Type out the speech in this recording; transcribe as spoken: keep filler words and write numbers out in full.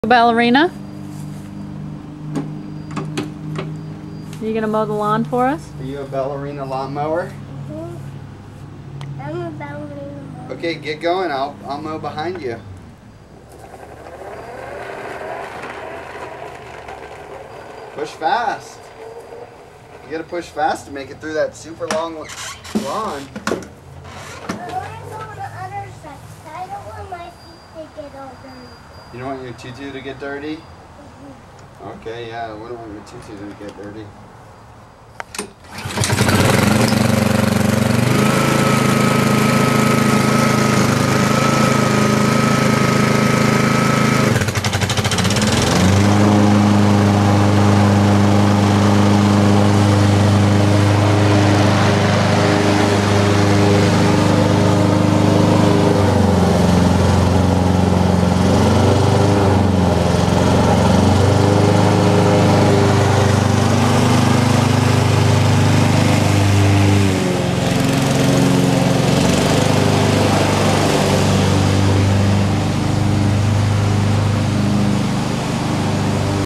Ballerina, are you gonna mow the lawn for us? Are you a ballerina lawnmower? Mm-hmm. I'm a ballerina mower. Okay, get going. I'll I'll mow behind you. Push fast. You gotta push fast to make it through that super long lawn. I want to go on the other side. I don't want my feet to get all dirty. You don't want your tutu to get dirty? Mm-hmm. Okay, yeah, we don't want your tutu to get dirty.